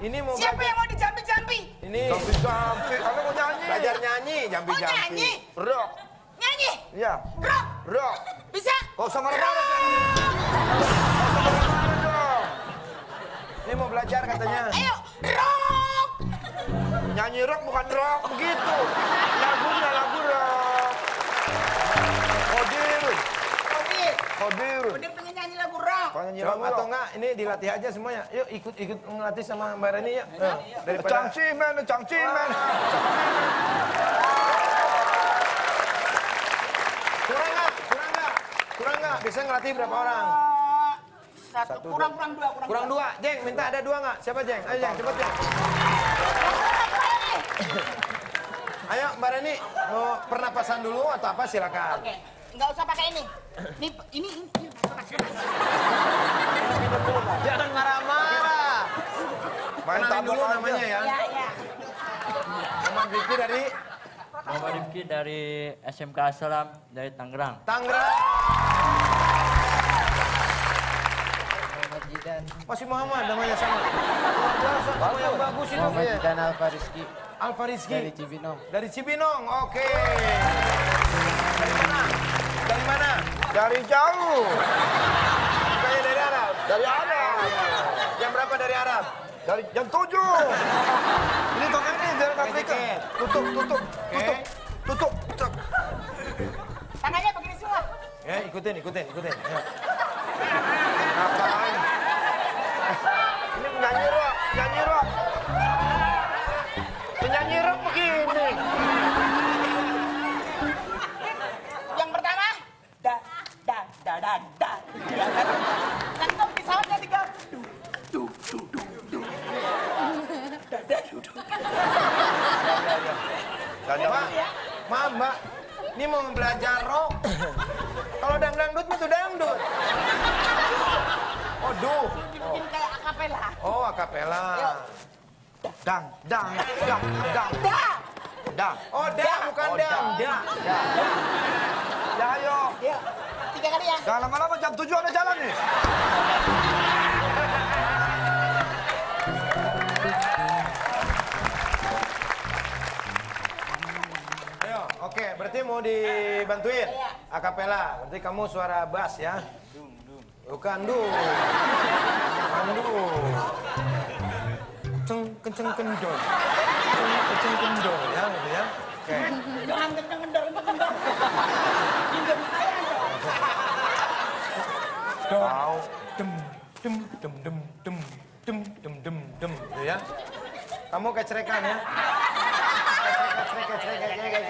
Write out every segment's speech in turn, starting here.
Ini mau Siapa yang mau dijampi-jampi? Ini. Jampi-jampi. Kamu mau nyanyi? Belajar nyanyi, jampi-jampi. Oh, nyanyi? Rock. Nyanyi? Iya. Rock? Rock. Bisa? Kau sama marah-marah dong. Ini mau belajar katanya. Ayo, rock! Nyanyi rock bukan rock, begitu. Lagunya lagu rock. Kodir. Kodir. Kodir. Kodir pengen nyanyi lagu rock. Nyanyi Coba lagu atau rock. enggak, ini dilatih aja semuanya. Yuk ikut ngelatih sama Mbak Reni ya. Daripada Cangcimen, cangcimen. kurang enggak? Kurang enggak? Bisa ngelatih berapa orang? Satu, kurang dua. Kurang dua. Jeng, minta ada dua enggak? Siapa Jeng? Ayo Jeng, cepet Jeng. Ayo Mbak Reni, mau pernapasan dulu atau apa silakan. Oke, nggak usah pakai ini. Ini. Jangan marah-marah. Kenalin dulu namanya ya. Ya. Muhammad Rifki dari Muhammad Rifki dari SMK Assalam dari Tangerang. Tangerang. Muhammad Jidan. Masih Muhammad namanya sama. Luar biasa, nama yang bagus itu. Muhammad Jidan Alfa Rizky Alfa Rizky. dari Cibinong. Dari Cibinong, oke. Dari mana? Dari mana? Dari jauh. Bukannya dari Arab? Dari Arab. Jam berapa dari Arab? Dari jam 7. Ini token ini dari Afrika. Tutup. Tutup. Tangannya begini semua. Ya, ikutin. Ya. Ngapain? Ini nyanyi rock. Penyanyi rock begini. Yang pertama, da. Kan kau pesawatnya tiga. Maaf, Mbak. Ini mau belajar rock. Kalau dangdut itu dangdut. Oh, Bikin kayak akapela. Oh, akapela. Dang. Da. Oh, da bukan dang. Da. Ya ayo. Ya. 3 kali ya. Jangan lama-lama jam 7 ada jalan nih. Ayo, oke. Berarti mau dibantuin akapela. Berarti kamu suara bass ya. Bukan dung. Kenceng kendor. Kenceng kendor ya, gitu ya. Oke. Jangan kendor. Ini saya dong. Tahu. Dem, gitu ya. Kamu kecrekan ya. Kecrek.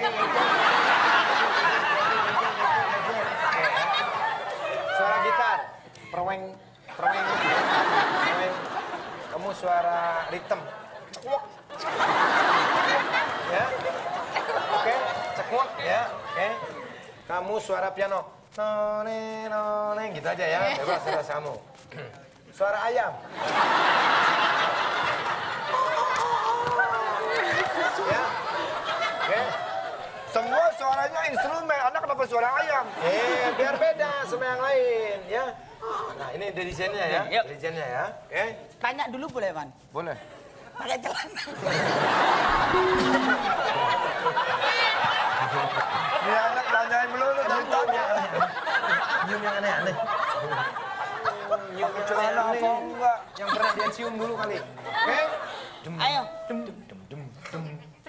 Oke. Suara gitar. Perweng. Kamu suara ritme. Ya. Oke, cekuak ya. Oke. Kamu suara piano. None, gitu aja ya. Bebas kamu. Suara ayam. Ya. Oke. Semua suaranya instrumen. Anak kenapa suara ayam? Biar beda sama yang lain ya. Nah, ini dirijennya ya. Yuk. Dirijennya ya. Oke. Tanya dulu boleh, Man? Boleh. Pakai celana. Ini anak tanyain melulu dari tadi. Nyium yang aneh-aneh. Nyium yang Celana apa aneh-aneh. enggak? Yang pernah dia cium dulu kali. Oke? Ayo. Dem.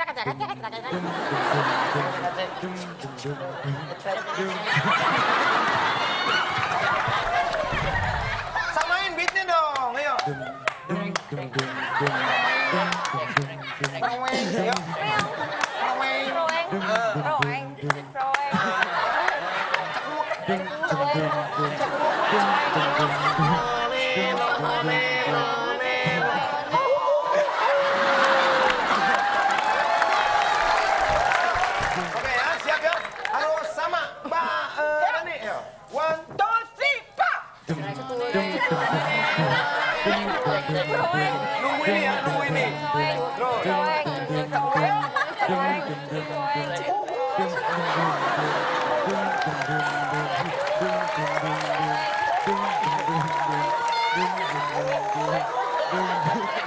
Samain beatnya dong, ayo. Roweng, yuk. Roweng. Oke ya, siap ya. Harus sama. Mbak Rani, yuk. 1, 2, 3, nunggu ini ya, nunggu ini. Terus. Dung.